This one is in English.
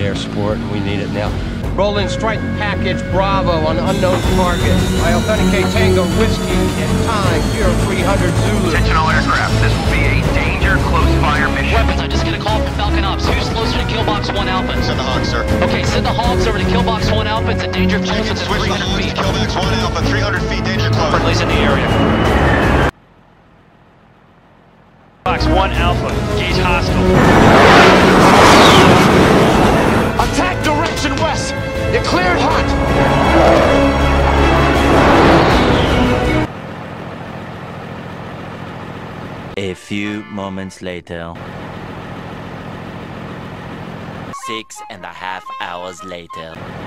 air support, and we need it now. Roll in strike package Bravo on unknown target. I authenticate Tango Whiskey at time 0300 Zulu. Attention all aircraft, this will be a danger close fire mission. Weapons, I just get a call from Falcon Ops. Who's closer to Killbox 1 Alpha? Send the Hawks, sir. Okay, send the Hawks over to Killbox 1 Alpha. It's a danger close. It's at Switch the 300 Hawks feet. to Killbox 1 Alpha, 300 feet, danger close. Friendly's in the area. Box 1 Alpha, gauge hostile. Attack direction west! You're cleared hot! A few moments later. 6.5 hours later.